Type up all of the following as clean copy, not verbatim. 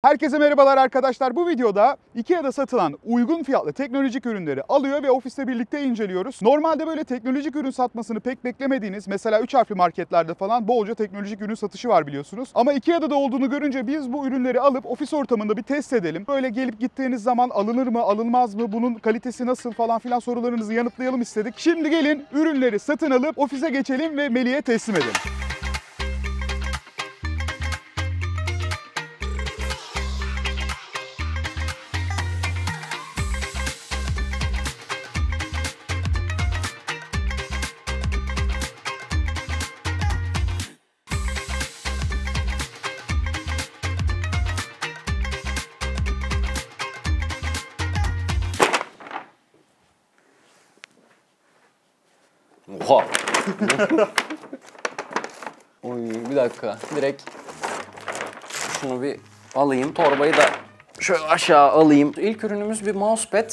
Herkese merhabalar arkadaşlar. Bu videoda IKEA'da satılan uygun fiyatlı teknolojik ürünleri alıyor ve ofiste birlikte inceliyoruz. Normalde böyle teknolojik ürün satmasını pek beklemediğiniz, mesela 3 harfli marketlerde falan bolca teknolojik ürün satışı var biliyorsunuz. Ama IKEA'da da olduğunu görünce biz bu ürünleri alıp ofis ortamında bir test edelim. Böyle gelip gittiğiniz zaman alınır mı, alınmaz mı, bunun kalitesi nasıl falan filan sorularınızı yanıtlayalım istedik. Şimdi gelin ürünleri satın alıp ofise geçelim ve Melih'e teslim edelim. Oha. Oy, bir dakika. Direkt şunu bir alayım. Torbayı da şöyle aşağı alayım. İlk ürünümüz bir mousepad.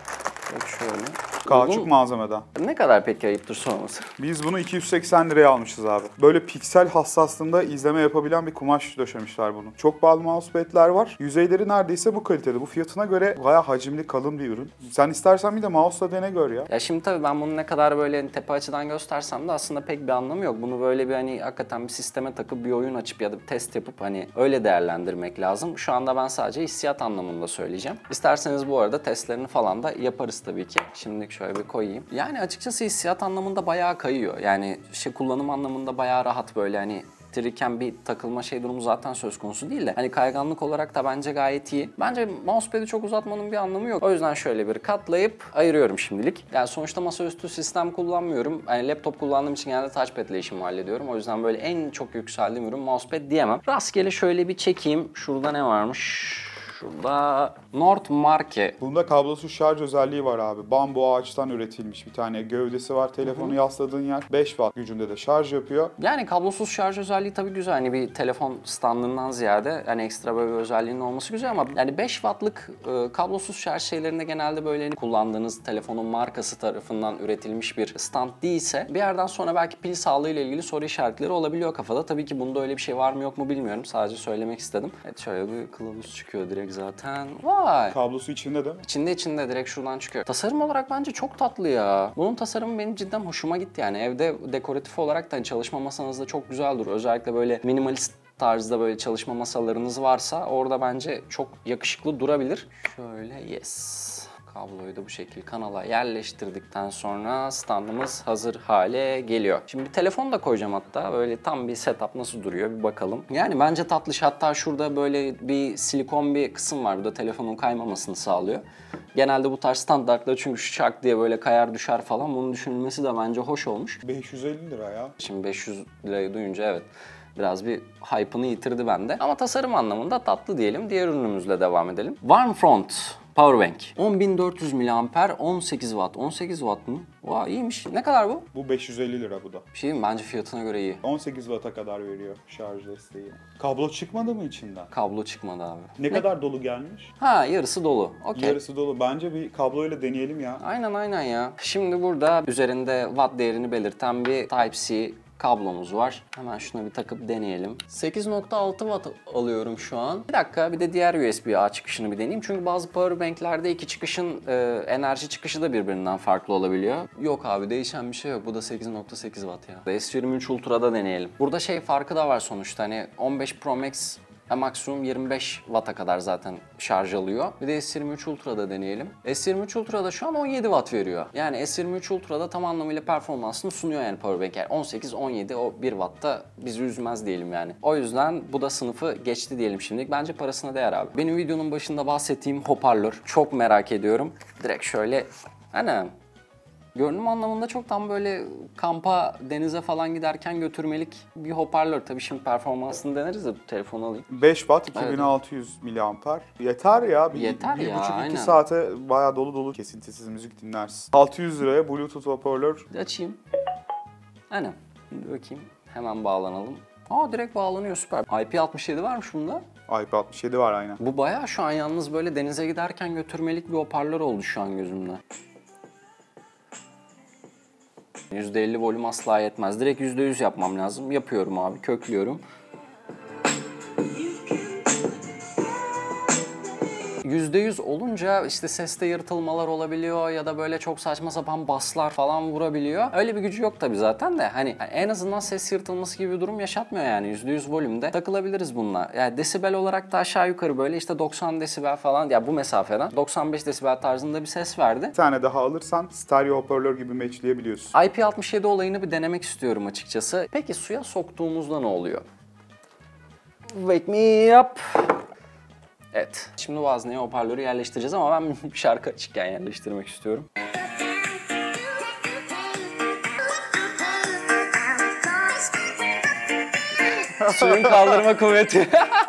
Şöyle. Kauçuk malzemeden. Ne kadar peki, ayıptır sorması? Biz bunu 280 liraya almışız abi. Böyle piksel hassaslığında izleme yapabilen bir kumaş döşemişler bunu. Çok pahalı mousepad'ler var. Yüzeyleri neredeyse bu kalitede. Bu fiyatına göre bayağı hacimli, kalın bir ürün. Sen istersen bir de mouse'la dene gör ya. Ya şimdi tabii ben bunu ne kadar böyle tepe açıdan göstersem de aslında pek bir anlamı yok. Bunu böyle bir hani hakikaten bir sisteme takıp bir oyun açıp ya da bir test yapıp hani öyle değerlendirmek lazım. Şu anda ben sadece hissiyat anlamında söyleyeceğim. İsterseniz bu arada testlerini falan da yaparız tabii ki. Şimdi şöyle bir koyayım. Yani açıkçası hissiyat anlamında bayağı kayıyor. Yani kullanım anlamında bayağı rahat, böyle hani tırırken bir takılma durumu zaten söz konusu değil de hani kayganlık olarak da bence gayet iyi. Bence mousepad'i çok uzatmanın bir anlamı yok. O yüzden şöyle bir katlayıp ayırıyorum şimdilik. Yani sonuçta masaüstü sistem kullanmıyorum. Yani laptop kullandığım için genelde touchpad ile işimi hallediyorum. O yüzden böyle en çok yükseldiğim ürün mousepad diyemem. Rastgele şöyle bir çekeyim. Şurada ne varmış? Şurada Nordmarke. Bunda kablosuz şarj özelliği var abi. Bambu ağaçtan üretilmiş bir tane gövdesi var. Telefonu yasladığın yer 5 watt gücünde de şarj yapıyor. Yani kablosuz şarj özelliği tabii güzel. Hani bir telefon standından ziyade hani ekstra böyle bir özelliğinin olması güzel ama yani 5 wattlık kablosuz şarj şeylerinde genelde böyle kullandığınız telefonun markası tarafından üretilmiş bir stand değilse bir yerden sonra belki pil sağlığı ile ilgili soru işaretleri olabiliyor kafada. Tabii ki bunda öyle bir şey var mı yok mu bilmiyorum. Sadece söylemek istedim. Evet, şöyle bir kılavuz çıkıyor direkt zaten. Vay! Kablosu içinde değil mi? İçinde direkt şuradan çıkıyor. Tasarım olarak bence çok tatlı ya. Bunun tasarımı benim cidden hoşuma gitti yani. Evde dekoratif olarak da çalışma masanızda çok güzel durur. Özellikle böyle minimalist tarzda böyle çalışma masalarınız varsa orada bence çok yakışıklı durabilir. Şöyle yes. Kabloyu da bu şekilde kanala yerleştirdikten sonra standımız hazır hale geliyor. Şimdi bir telefon da koyacağım hatta. Böyle tam bir setup nasıl duruyor bir bakalım. Yani bence tatlış. Hatta şurada böyle bir silikon bir kısım var. Bu da telefonun kaymamasını sağlıyor. Genelde bu tarz standartlar çünkü şak diye böyle kayar düşer falan. Bunun düşünülmesi de bence hoş olmuş. 550 lira ya. Şimdi 500 lirayı duyunca evet. Biraz bir hype'ını yitirdi bende. Ama tasarım anlamında tatlı diyelim. Diğer ürünümüzle devam edelim. Warmfront Powerbank. 10.400 mAh, 18 Watt. 18 Watt mı? Vay, iyiymiş. Ne kadar bu? Bu 550 lira bu da. Bir şey diyeyim mi? Bence fiyatına göre iyi. 18 Watt'a kadar veriyor şarj desteği. Kablo çıkmadı mı içinden? Kablo çıkmadı abi. Ne kadar dolu gelmiş? Ha, yarısı dolu. Okey. Yarısı dolu. Bence bir kabloyla deneyelim ya. Aynen ya. Şimdi burada üzerinde watt değerini belirten bir Type-C kablomuz var. Hemen şuna bir takıp deneyelim. 8.6 watt alıyorum şu an. Bir dakika, bir de diğer USB-A çıkışını bir deneyeyim. Çünkü bazı powerbanklerde iki çıkışın enerji çıkışı da birbirinden farklı olabiliyor. Yok abi, değişen bir şey yok. Bu da 8.8 watt ya. S23 Ultra'da deneyelim. Burada farkı da var sonuçta. Hani 15 Pro Max maksimum 25 Watt'a kadar zaten şarj alıyor. Bir de S23 Ultra'da deneyelim. S23 Ultra'da şu an 17 Watt veriyor. Yani S23 Ultra'da tam anlamıyla performansını sunuyor yani powerbank. Yani 18-17 o 1 Watt'ta bizi üzmez diyelim yani. O yüzden bu da sınıfı geçti diyelim şimdilik. Bence parasına değer abi. Benim videonun başında bahsettiğim hoparlör. Çok merak ediyorum. Direkt şöyle... Anam. Görünüm anlamında çok tam böyle kampa, denize falan giderken götürmelik bir hoparlör. Tabii şimdi performansını deneriz de telefonu alayım. 5 watt 2600 mAh. Yeter ya. Yeter ya, 1,5-2 aynen. saate bayağı dolu kesintisiz müzik dinlersin. 600 liraya Bluetooth hoparlör. Açayım. Aynen. Şimdi bakayım. Hemen bağlanalım. Aa, direkt bağlanıyor, süper. IP67 varmış bunda. IP67 var aynen. Bu bayağı şu an yalnız böyle denize giderken götürmelik bir hoparlör oldu şu an gözümde. %50 volüm asla yetmez. Direkt %100 yapmam lazım. Yapıyorum abi. Köklüyorum. %100 olunca işte seste yırtılmalar olabiliyor ya da böyle çok saçma sapan baslar falan vurabiliyor. Öyle bir gücü yok tabii zaten de hani en azından ses yırtılması gibi bir durum yaşatmıyor yani. %100 volümde takılabiliriz bununla. Yani desibel olarak da aşağı yukarı böyle işte 90 desibel falan ya bu mesafeden 95 desibel tarzında bir ses verdi. Bir tane daha alırsan stereo hoparlör gibi matchleyebiliyorsun. IP67 olayını bir denemek istiyorum açıkçası. Peki suya soktuğumuzda ne oluyor? Wake me up. Evet. Şimdi bu hazneye hoparlörü yerleştireceğiz ama ben bir şarkı açıkken yerleştirmek istiyorum. Suyun kaldırma kuvveti.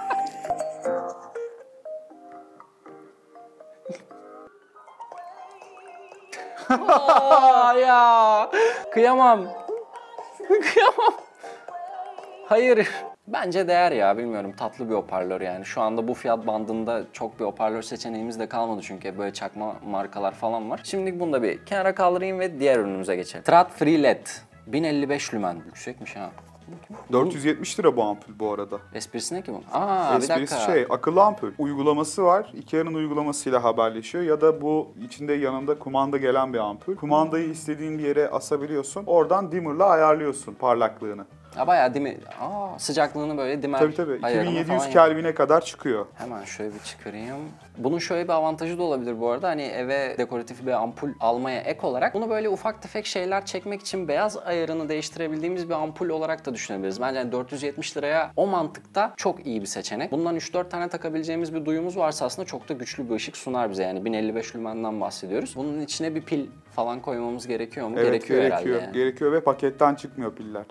Aa, ya. Kıyamam. Kıyamam. Hayır. Bence değer ya, bilmiyorum, tatlı bir hoparlör yani. Şu anda bu fiyat bandında çok bir hoparlör seçeneğimiz de kalmadı çünkü böyle çakma markalar falan var. Şimdilik bunu da bir kenara kaldırayım ve diğer ürünümüze geçelim. Trad Free LED. 1055 lümen. Yüksekmiş ha. 470 lira bu ampul bu arada. Esprisi ne ki bu? Aa, bir Esprisi dakika. akıllı ampul. Uygulaması var. Ikea'nın uygulamasıyla haberleşiyor ya da bu içinde yanında kumanda gelen bir ampul. Kumandayı istediğin bir yere asabiliyorsun. Oradan dimmer'la ayarlıyorsun parlaklığını. Ya bayağı değil mi? Aa, sıcaklığını böyle dimmer Tabii. ayarını 2700 falan Kelvin'e kadar çıkıyor. Hemen şöyle bir çıkarayım. Bunun şöyle bir avantajı da olabilir bu arada. Hani eve dekoratif bir ampul almaya ek olarak bunu böyle ufak tefek şeyler çekmek için beyaz ayarını değiştirebildiğimiz bir ampul olarak da düşünebiliriz. Bence yani 470 liraya o mantıkta çok iyi bir seçenek. Bundan 3-4 tane takabileceğimiz bir duyumuz varsa aslında çok da güçlü bir ışık sunar bize. Yani 1055 lümenden bahsediyoruz. Bunun içine bir pil falan koymamız gerekiyor mu? Evet, gerekiyor herhalde yani. Gerekiyor ve paketten çıkmıyor piller.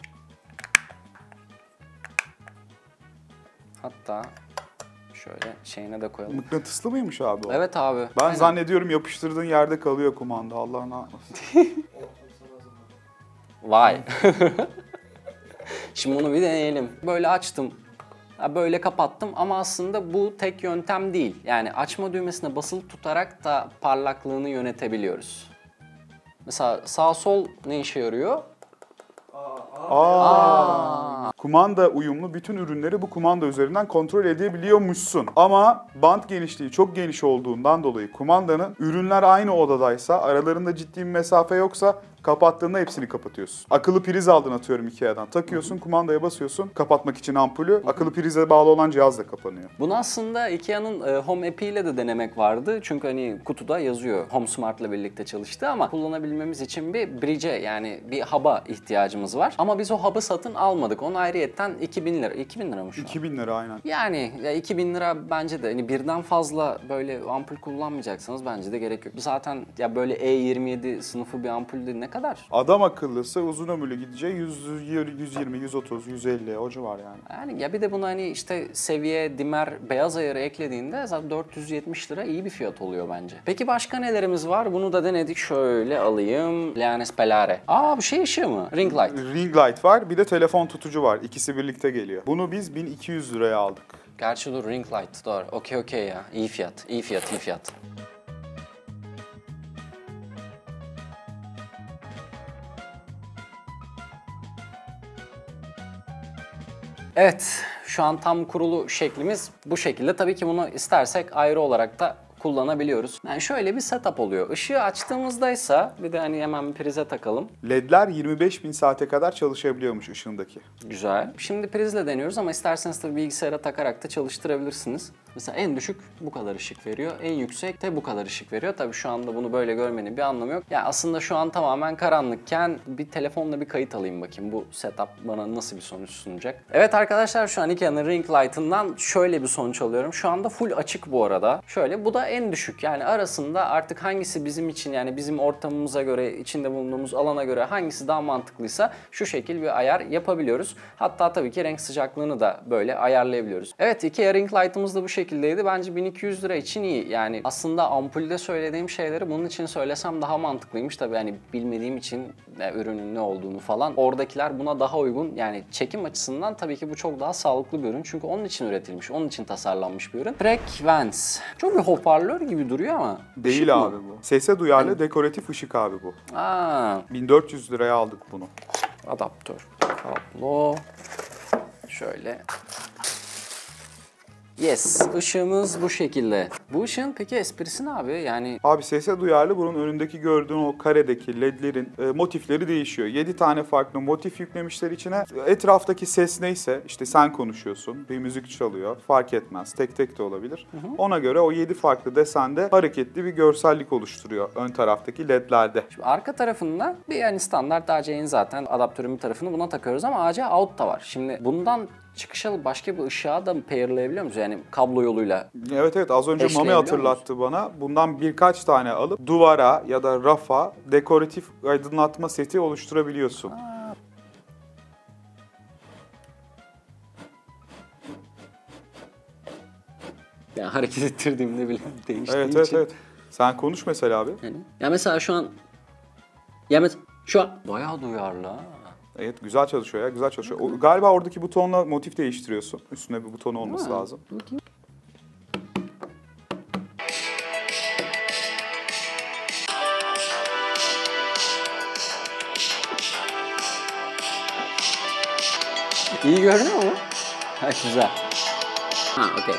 Hatta şöyle şeyine de koyalım. Mıknatıslı mıymış abi o? Evet abi. Ben Aynen. zannediyorum yapıştırdığın yerde kalıyor kumanda. Allah ne yapmasın. Vay. Şimdi bunu bir deneyelim. Böyle açtım. Böyle kapattım ama aslında bu tek yöntem değil. Yani açma düğmesine basılı tutarak da parlaklığını yönetebiliyoruz. Mesela sağ sol ne işe yarıyor? Kumanda uyumlu bütün ürünleri bu kumanda üzerinden kontrol edebiliyormuşsun. Ama bant genişliği çok geniş olduğundan dolayı kumandanın ürünler aynı odadaysa, aralarında ciddi bir mesafe yoksa kapattığında hepsini kapatıyorsun. Akıllı priz aldın atıyorum Ikea'dan. Takıyorsun, kumandaya basıyorsun kapatmak için ampulü. Akıllı prize bağlı olan cihaz da kapanıyor. Bunu aslında Ikea'nın Home App'i ile de denemek vardı. Çünkü hani kutuda yazıyor Home Smart'la birlikte çalıştı ama kullanabilmemiz için bir bridge'e yani bir hub'a ihtiyacımız var. Ama biz o hub'ı satın almadık. Onu ayrıyetten 2000 lira. 2000 lira mı şu an? 2000 lira aynen. Yani ya 2000 lira bence de hani birden fazla böyle ampul kullanmayacaksanız bence de gerek yok. Zaten ya böyle E27 sınıfı bir ampul de ne kadar? Adam akıllısı uzun ömürlü gideceği 120, 130, 150 o civar yani. Yani ya bir de buna hani işte seviye, dimmer, beyaz ayarı eklediğinde zaten 470 lira iyi bir fiyat oluyor bence. Peki başka nelerimiz var? Bunu da denedik. Şöyle alayım. Leones Pelare. Aa, bu şey ışığı mı? Ring light. Ring light var, bir de telefon tutucu var. İkisi birlikte geliyor. Bunu biz 1200 liraya aldık. Gerçi dur, ring light. Doğru. Okey ya. İyi fiyat. İyi fiyat, iyi fiyat. Evet, şu an tam kurulu şeklimiz bu şekilde. Tabii ki bunu istersek ayrı olarak da kullanabiliyoruz. Yani şöyle bir setup oluyor. Işığı açtığımızdaysa bir de hani hemen bir prize takalım. LED'ler 25.000 saate kadar çalışabiliyormuş ışığındaki. Güzel. Şimdi prizle deniyoruz ama isterseniz tabii bilgisayara takarak da çalıştırabilirsiniz. Mesela en düşük bu kadar ışık veriyor. En yüksek de bu kadar ışık veriyor. Tabii şu anda bunu böyle görmenin bir anlamı yok. Yani aslında şu an tamamen karanlıkken bir telefonla bir kayıt alayım bakayım. Bu setup bana nasıl bir sonuç sunacak. Evet arkadaşlar, şu an Ikea'nın Ring Light'ından şöyle bir sonuç alıyorum. Şu anda full açık bu arada. Şöyle, bu da en düşük. Yani arasında artık hangisi bizim için, yani bizim ortamımıza göre, içinde bulunduğumuz alana göre hangisi daha mantıklıysa şu şekil bir ayar yapabiliyoruz. Hatta tabii ki renk sıcaklığını da böyle ayarlayabiliyoruz. Evet, Ikea Ring Light'ımız da bu şekildeydi. Bence 1200 lira için iyi. Yani aslında ampulde söylediğim şeyleri bunun için söylesem daha mantıklıymış. Tabii yani bilmediğim için ürünün ne olduğunu falan. Oradakiler buna daha uygun. Yani çekim açısından tabii ki bu çok daha sağlıklı bir ürün. Çünkü onun için üretilmiş, onun için tasarlanmış bir ürün. Frequence. Çok bir hoparlör gibi duruyor ama. Değil abi bu. Sese duyarlı dekoratif ışık abi bu. 1400 liraya aldık bunu. Adaptör. Kablo. Şöyle. Yes. Işığımız bu şekilde. Bu ışığın peki esprisi ne abi? Yani Abi sese duyarlı, bunun önündeki gördüğün o karedeki ledlerin motifleri değişiyor. 7 tane farklı motif yüklemişler içine. Etraftaki ses neyse, işte sen konuşuyorsun, bir müzik çalıyor, fark etmez. Tek tek de olabilir. Ona göre o 7 farklı desende hareketli bir görsellik oluşturuyor ön taraftaki ledlerde. şimdi arka tarafında bir yani standart AC'nin zaten adaptörün bir tarafını buna takıyoruz ama AC out da var. Şimdi bundan çıkış alıp başka bir ışığa da mı pairlayabiliyor muyuz? Yani kablo yoluyla. Evet, az önce Mami Eşleyebiliyor hatırlattı bana. Bundan birkaç tane alıp duvara ya da rafa dekoratif aydınlatma seti oluşturabiliyorsun. Yani hareket ettirdiğimde bile değiştiği Evet, için. evet. Sen konuş mesela abi. Yani, ya mesela şu an şu an bayağı duyarlı ha. Evet, güzel çalışıyor ya, güzel çalışıyor. Galiba oradaki butonla motif değiştiriyorsun. Üstüne bir buton olması lazım. Bakayım. İyi görünüyor mu? Ha güzel. Ha okey.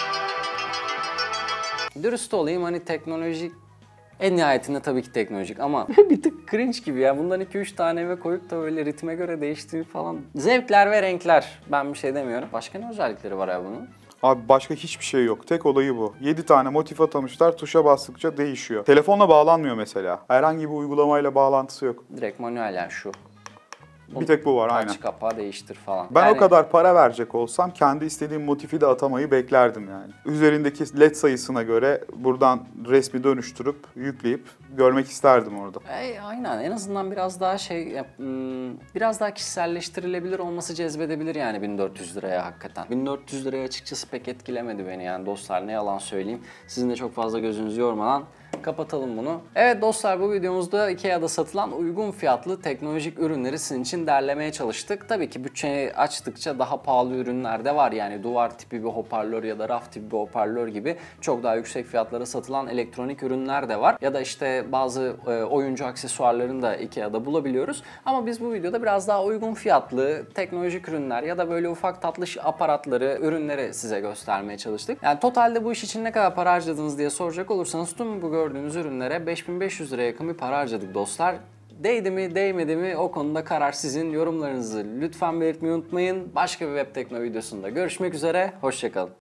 Dürüst olayım hani teknolojik en nihayetinde tabii ki teknolojik ama bir tık cringe gibi ya. Bundan 2-3 tane eve koyup da öyle ritme göre değiştiği falan. Zevkler ve renkler. Ben bir şey demiyorum. Başka ne özellikleri var ya bunun? Abi başka hiçbir şey yok. Tek olayı bu. 7 tane motif atamışlar, tuşa bastıkça değişiyor. Telefonla bağlanmıyor mesela. Herhangi bir uygulamayla bağlantısı yok. Direkt manuel yani şu. Bir tek bu var, aynen. Aç kapağı değiştir falan. Ben Yani o kadar para verecek olsam kendi istediğim motifi de atamayı beklerdim yani. Üzerindeki led sayısına göre buradan resmi dönüştürüp, yükleyip görmek isterdim orada. Aynen en azından biraz daha biraz daha kişiselleştirilebilir olması cezbedebilir yani 1400 liraya hakikaten. 1400 liraya açıkçası pek etkilemedi beni yani dostlar, ne yalan söyleyeyim. Sizin de çok fazla gözünüzü yormadan kapatalım bunu. Evet dostlar, bu videomuzda Ikea'da satılan uygun fiyatlı teknolojik ürünleri sizin için derlemeye çalıştık. Tabii ki bütçeyi açtıkça daha pahalı ürünler de var. Yani duvar tipi bir hoparlör ya da raf tipi bir hoparlör gibi çok daha yüksek fiyatlara satılan elektronik ürünler de var. Ya da işte bazı oyuncu aksesuarlarını da Ikea'da bulabiliyoruz. Ama biz bu videoda biraz daha uygun fiyatlı teknolojik ürünler ya da böyle ufak tatlı aparatları, ürünleri size göstermeye çalıştık. Yani totalde bu iş için ne kadar para harcadınız diye soracak olursanız tüm bu gördüğünüz ürünlere 5500 liraya yakın bir para harcadık dostlar. Değdi mi değmedi mi o konuda karar sizin. Yorumlarınızı lütfen belirtmeyi unutmayın. Başka bir web tekno videosunda görüşmek üzere. Hoşça kalın.